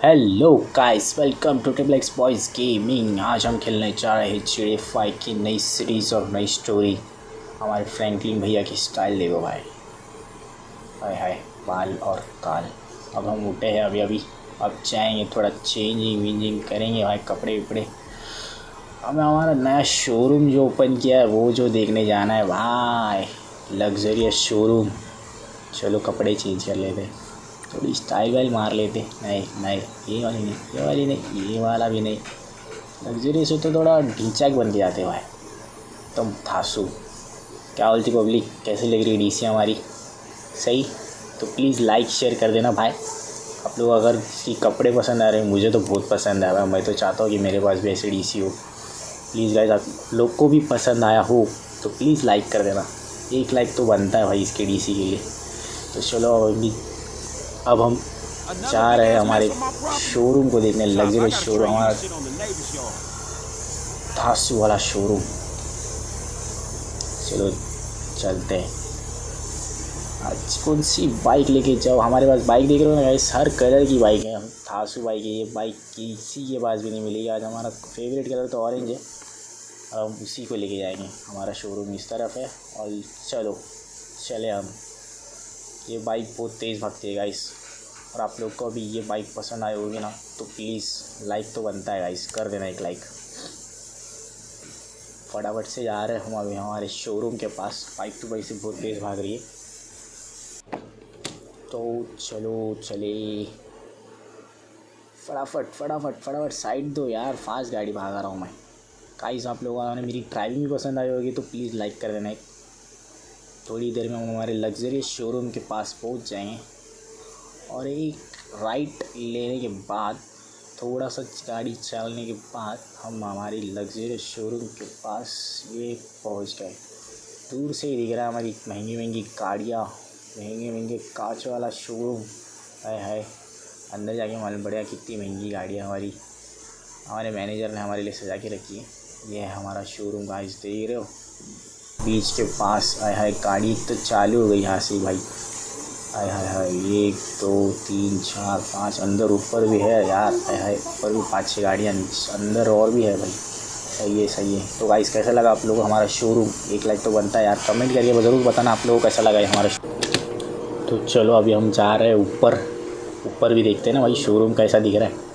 Hello guys, welcome to triple X boys gaming. आज हम खेलने जा रहे हैं GTA 5 की नई सीरीज़ और नई स्टोरी। हमारे फ्रैंकलिन भैया की स्टाइल देखो भाई, हाय हाय बाल और काल। अब हम उठे हैं अभी अब जाएंगे थोड़ा चेंजिंग वेंजिंग करेंगे भाई, कपड़े वपड़े। हमें हमारा नया शोरूम जो ओपन किया है वो जो देखने जाना है भाई, लग्जरियस शोरूम। चलो कपड़े चेंज कर लेते, थोड़ी स्टाइल वाइल मार लेते। नहीं नहीं, ये वाली नहीं, ये वाली नहीं, ये वाला भी नहीं। लग्जरियस हो तो थोड़ा ढींचाक बन के जाते भाई। तुम थासू क्या बोलती पब्लिक, कैसी लग रही डीसी हमारी? सही? तो प्लीज़ लाइक शेयर कर देना भाई। आप लोग अगर इसकी कपड़े पसंद आ रहे हैं, मुझे तो बहुत पसंद आया भाई। मैं तो चाहता हूँ कि मेरे पास भी ऐसी डीसी हो। प्लीज़ गाइस, आप लोग को भी पसंद आया हो तो प्लीज़ लाइक कर देना। 1 लाइक तो बनता है भाई इसके डीसी के लिए। तो चलो अब हम जा रहे हैं हमारे शोरूम को देखने, लग्जरियस शोरूम, हमारा थासू वाला शोरूम। चलो चलते हैं। आज कौन सी बाइक लेके जाओ? हमारे पास बाइक देख रहे हो ना गाइस, हर कलर की बाइक है। हम थासू बाइक है, ये बाइक किसी के पास भी नहीं मिलेगी। आज हमारा फेवरेट कलर तो ऑरेंज है और हम उसी को लेके जाएंगे। हमारा शोरूम इस तरफ है और चलो चले हम। ये बाइक बहुत तेज़ भागती है गाइस, और आप लोग को भी ये बाइक पसंद आई होगी ना तो प्लीज़ लाइक तो बनता है गाइस, कर देना 1 लाइक। फटाफट से जा रहे हैं हम अभी हमारे शोरूम के पास। बाइक तो वैसे बहुत तेज़ भाग रही है, तो चलो चले फटाफट फटाफट फटाफट। साइड दो यार, फास्ट गाड़ी भागा रहा हूँ मैं। गाइस आप लोगों ने मेरी ड्राइविंग भी पसंद आई होगी तो प्लीज़ लाइक कर देना। थोड़ी देर में हम हमारे लग्जरियस शोरूम के पास पहुँच जाएंगे और एक राइट लेने के बाद, थोड़ा सा गाड़ी चलने के बाद हम हमारी लग्जरियस शोरूम के पास ये पहुंच गए। दूर से ही दिख रहा है हमारी महंगी महंगी गाड़ियाँ, महंगे महंगे कांच वाला शोरूम। है अंदर जाके मालूम पड़ेगा कितनी महंगी गाड़ियाँ हमारे मैनेजर ने हमारे लिए सजा के रखी है। ये है हमारा शोरूम गाइस, देख रहे हो बीच के पास। है गाड़ी तो चालू हो गई यहाँ से भाई। हाय हाय हाय, 1 2 3 4 5, अंदर ऊपर भी है यार। हाय ऊपर भी 5-6 गाड़ियाँ, अंदर और भी है भाई। सही है सही है। तो गाइस कैसा लगा आप लोगों को हमारा शोरूम? 1 लाइक तो बनता है यार, कमेंट करके ज़रूर बताना आप लोगों को कैसा लगा है हमारा शोरूम। तो चलो अभी हम जा रहे हैं ऊपर। ऊपर भी देखते हैं ना भाई शोरूम कैसा दिख रहा है।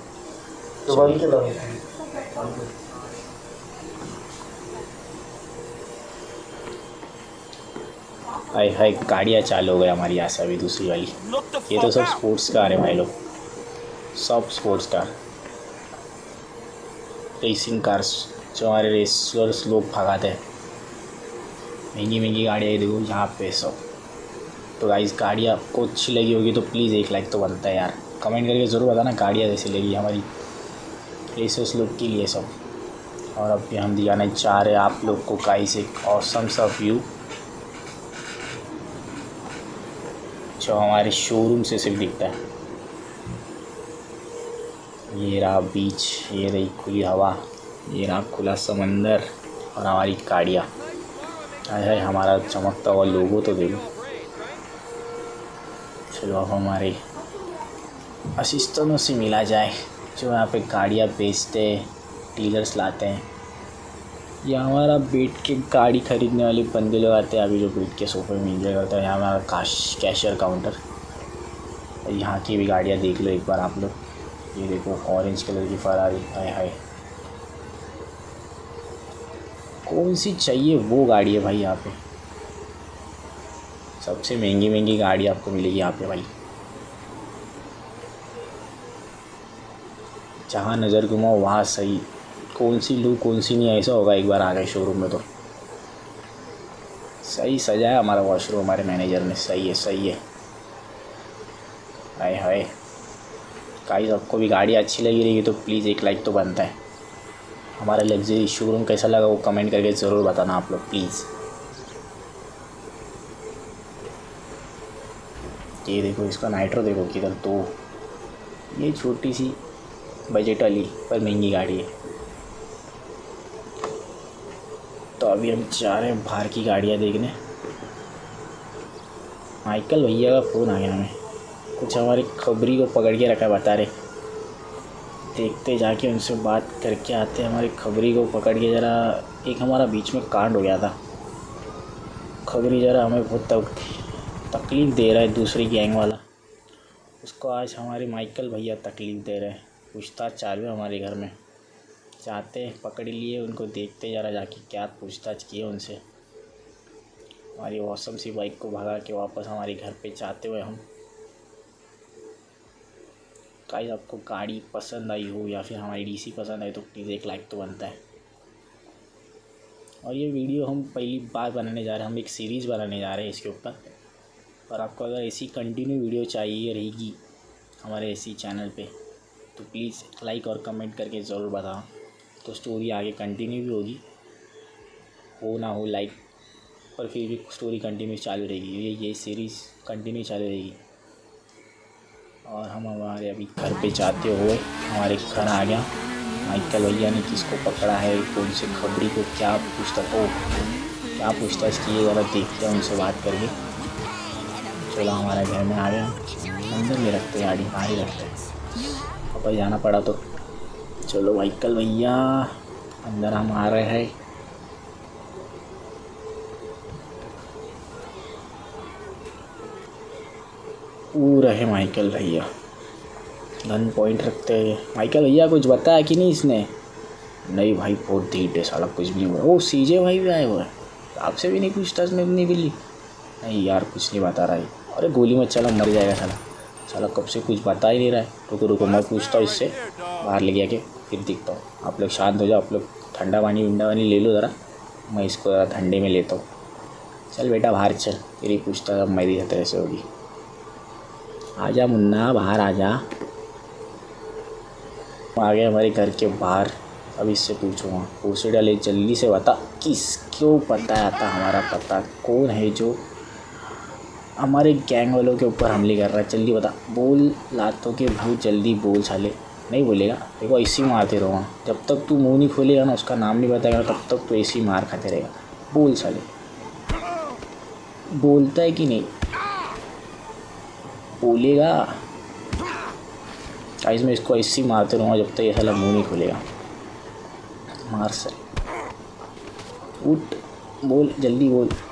हाय हाय, गाड़ियाँ चालू हो गई हमारी यहाँ से अभी दूसरी वाली। ये तो सब स्पोर्ट्स कार है भाई लोग, सब स्पोर्ट्स कार, रेसिंग कार्स जो हमारे रेसर्स लोग भगाते हैं। महंगी महंगी गाड़ियाँ ये देखो यहाँ पे सब। तो गाइस गाड़ियाँ आपको अच्छी लगी होगी तो प्लीज़ 1 लाइक तो बनता है यार। कमेंट करके ज़रूर बताना गाड़ियाँ कैसी लगी हमारी रेसर्स लोग के लिए सब। और अब हम दिखाना चाह रहे हैं आप लोग को गाइस एक ऑसम सा व्यू जो हमारे शोरूम से सिर्फ दिखता है। ये रहा बीच, ये रही खुली हवा, ये रहा खुला समंदर और हमारी गाड़ियाँ। है हमारा चमकता हुआ लोगो तो देखो। चलो अब हमारे असिस्टेंटों से मिला जाए जो यहाँ पे गाड़ियाँ बेचते हैं, डीलर्स लाते हैं। ये हमारा बैठ के गाड़ी खरीदने वाले बंदे लोग आते हैं अभी, जो बैठ के सोफे में एंजॉय करते हैं। यहाँ हमारा कैशियर काउंटर। यहाँ की भी गाड़ियाँ देख लो एक बार आप लोग। ये देखो ऑरेंज कलर की फरारी। हाय हाय, कौन सी चाहिए वो गाड़ी है भाई यहाँ पे। सबसे महंगी महंगी गाड़ी आपको मिलेगी यहाँ पे भाई। जहाँ नज़र घुमाओ वहाँ सही, कौन सी लूँ कौन सी नहीं, ऐसा होगा एक बार आ गए शोरूम में तो। सही सजाया हमारा वॉशरूम हमारे मैनेजर ने, सही है सही है। हाय हाय गाइस, आपको भी गाड़ी अच्छी लगी रहेगी तो प्लीज़ 1 लाइक तो बनता है। हमारा लग्जरी शोरूम कैसा लगा वो कमेंट करके ज़रूर बताना आप लोग प्लीज़। ये देखो इसका नाइट्रो देखो किधर, तो ये छोटी सी बजट वाली पर महंगी गाड़ी है। तो अभी हम जा रहे हैं बाहर की गाड़ियाँ देखने। माइकल भैया का फ़ोन आ गया हमें, कुछ हमारी खबरी को पकड़ के रखा, बता रहे देखते जाके उनसे बात करके आते हैं। हमारी खबरी को पकड़ के ज़रा, एक हमारा बीच में कांड हो गया था। खबरी ज़रा हमें बहुत तकलीफ़ दे रहा है, दूसरी गैंग वाला। उसको आज हमारे माइकल भैया तकलीफ़ दे रहे हैं। पूछताछ चालू है हमारे घर में। चाहते हैं पकड़ लिए उनको, देखते ज़रा जाके क्या पूछताछ की है उनसे। हमारी औसम सी बाइक को भगा के वापस हमारे घर पे चाहते हुए हम। गाइस आपको गाड़ी पसंद आई हो या फिर हमारी डीसी पसंद आई तो प्लीज़ एक लाइक तो बनता है। और ये वीडियो हम पहली बार बनाने जा रहे हैं, हम एक सीरीज़ बनाने जा रहे हैं इसके ऊपर। और आपको अगर ऐसी कंटिन्यू वीडियो चाहिए रहेगी हमारे इसी चैनल पे तो प्लीज़ लाइक और कमेंट करके ज़रूर बताओ, तो स्टोरी आगे कंटिन्यू भी होगी। हो ना हो लाइक, पर फिर भी स्टोरी कंटिन्यू चालू रहेगी, ये सीरीज़ कंटिन्यू चालू रहेगी। और हम हमारे अभी घर पे जाते हुए हमारे घर आ गया। माइकल भैया ने किसको पकड़ा है, कौन से खबरी को क्या पूछताछ की है, ज़रा देखते हैं उनसे बात करके। चलो हमारे घर में आ गए, अंदर में रखते गाड़ी, बाहर ही रखते हैं। ऊपर जाना पड़ा तो चलो माइकल भैया अंदर हम आ रहे हैं। रहे माइकल भैया, गन पॉइंट रखते हैं। माइकल भैया कुछ बताया कि नहीं इसने? नहीं भाई बहुत ढीठ है साला, कुछ भी नहीं हुआ। ओ सीजे भाई भी आए हुए हैं, आपसे भी नहीं पूछताछ में नहीं मिली? नहीं यार कुछ नहीं बता रहा है। अरे गोली मत चला, मर जाएगा साला कब से कुछ बता ही नहीं रहा है। रुको मैं पूछता हूँ इससे, बाहर ले गया के फिर दिखता हूँ। आप लोग शांत हो जाओ, आप लोग ठंडा पानी ले लो ज़रा, मैं इसको ज़रा ठंडे में लेता हूँ। चल बेटा बाहर चल, फिर ही पूछता अब मेरी तरह से होगी। आजा मुन्ना बाहर आजा। आ गए हमारे घर के बाहर। अब इससे पूछूँगा, पूछे डाले जल्दी से बता, किसको पता आता हमारा पता, कौन है जो हमारे गैंग वालों के ऊपर हमले कर रहा है? जल्दी बता, बोल लातों के भूत, जल्दी बोल साले। नहीं बोलेगा देखो ऐसे ही मारते रहो, जब तक तू मुँह नहीं खोलेगा ना, उसका नाम नहीं बताएगा तब तक तू ऐसे ही मार खाते रहेगा। बोल साले, बोलता है कि नहीं? बोलेगा। गाइस मैं इसको ऐसे ही मारते रहूँगा जब तक ये साला मुँह नहीं खोलेगा। मार सर, उठ, बोल जल्दी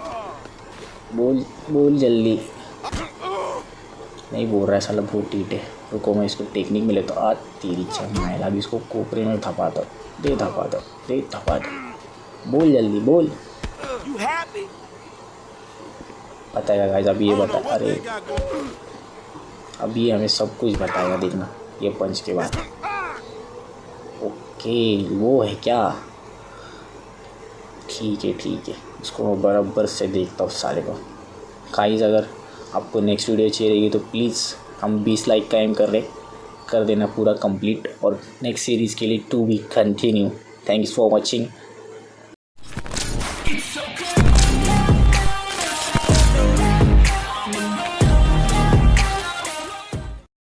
बोल जल्दी। नहीं बोल रहा है साला, बहुत ढीठ है। रुको मैं इसको टेक्निक में लेता हूँ। तेरी चमाइला, अभी इसको कोपरे में धपा दो, दे धपा दो। बोल जल्दी बोल। बताएगा गाइस, अभी ये बता, अरे अभी हमें सब कुछ बताएगा, देखना ये पंच के बाद। ओके वो है क्या? ठीक है, इसको मैं बराबर से देखता हूँ सारे को। गाइस अगर आपको नेक्स्ट वीडियो चाहिए रहेगी तो प्लीज़ हम 20 लाइक का एम कर देना पूरा कंप्लीट, और नेक्स्ट सीरीज़ के लिए to be continue. Thanks for watching.